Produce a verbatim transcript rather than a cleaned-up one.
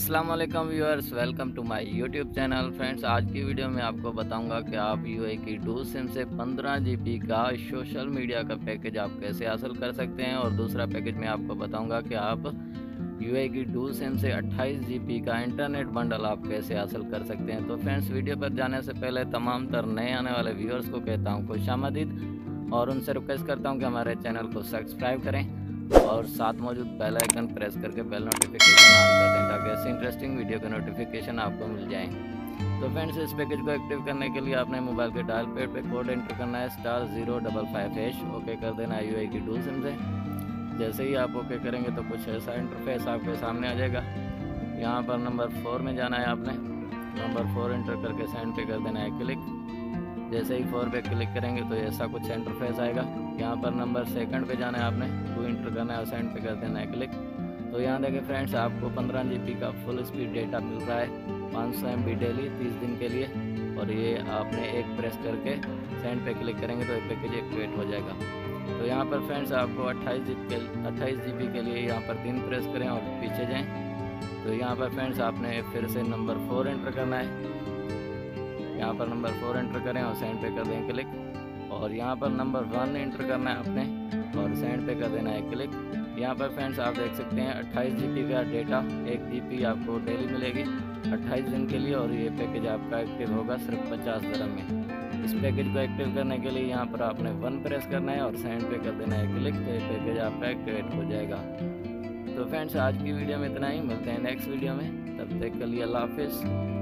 अस्सलाम वालेकुम viewers, welcome to my YouTube channel. Friends, आज की वीडियो में आपको बताऊंगा कि आप यूआई की डू सिम से पंद्रह जीबी का सोशल मीडिया का पैकेज आप कैसे हासिल कर सकते हैं, और दूसरा पैकेज में आपको बताऊंगा कि आप यूआई की डू सिम से अट्ठाईस जीबी का इंटरनेट बंडल आप कैसे हासिल कर सकते हैं। तो फ्रेंड्स, वीडियो पर जाने से पहले तमाम तर नए आने वाले व्यूअर्स को कहता हूँ खुशामदीद, और उनसे रिक्वेस्ट करता हूँ कि हमारे चैनल को सब्सक्राइब करें और साथ मौजूद बेल आइकन प्रेस करके बेल नोटिफिकेशन ऑन कर दें ताकि ऐसे इंटरेस्टिंग वीडियो के नोटिफिकेशन आपको मिल जाएं। तो फ्रेंड्स, इस पैकेज को एक्टिव करने के लिए आपने मोबाइल के डायल पैड पे कोड एंटर करना है star zero double five hash. Okay कर देना है यूआई की डू सिम से। जैसे ही आप ओके करेंगे तो कुछ ऐसा इंटरफेस आपके सामने आ जाएगा। यहाँ पर नंबर फोर में जाना है आपने, नंबर फोर एंटर करके सेंड पे कर देना है क्लिक। जैसे ही फोर पे क्लिक करेंगे तो ऐसा कुछ इंटरफेस आएगा। यहाँ पर नंबर सेकंड पे जाना है आपने, टू इंटर करना है और सेंड पे कर देना है क्लिक। तो यहाँ देखें फ्रेंड्स, आपको पंद्रह जीबी का फुल स्पीड डेटा मिल रहा है, पाँच सौ एम बी डेली तीस दिन के लिए। और ये आपने एक प्रेस करके सेंड पे क्लिक करेंगे तो ये पैकेज एक्टिवेट हो जाएगा। तो यहाँ पर फ्रेंड्स, आपको अट्ठाईस जीबी के अट्ठाईस जीबी के लिए यहाँ पर तीन प्रेस करें और पीछे जाएँ। तो यहाँ पर फ्रेंड्स, आपने फिर से नंबर फोर एंटर करना है। यहाँ पर नंबर फोर एंटर करें और सेंड पे कर दें क्लिक। और यहाँ पर नंबर वन एंटर करना है आपने और सेंड पे कर देना है क्लिक। यहाँ पर फ्रेंड्स, आप देख सकते हैं अट्ठाईस जीबी का डेटा, एक जीबी आपको डेली मिलेगी अट्ठाईस दिन के लिए, और ये पैकेज आपका एक्टिव होगा सिर्फ पचास दरम में। इस पैकेज को एक्टिव करने के लिए यहाँ पर आपने वन प्रेस करना है और सेंड पे कर देना है क्लिक। तो ये पैकेज आपका एक्टिवेट हो जाएगा। तो फ्रेंड्स, आज की वीडियो में इतना ही, मिलते हैं नेक्स्ट वीडियो में। तब तक के लिए अल्लाह हाफिज़।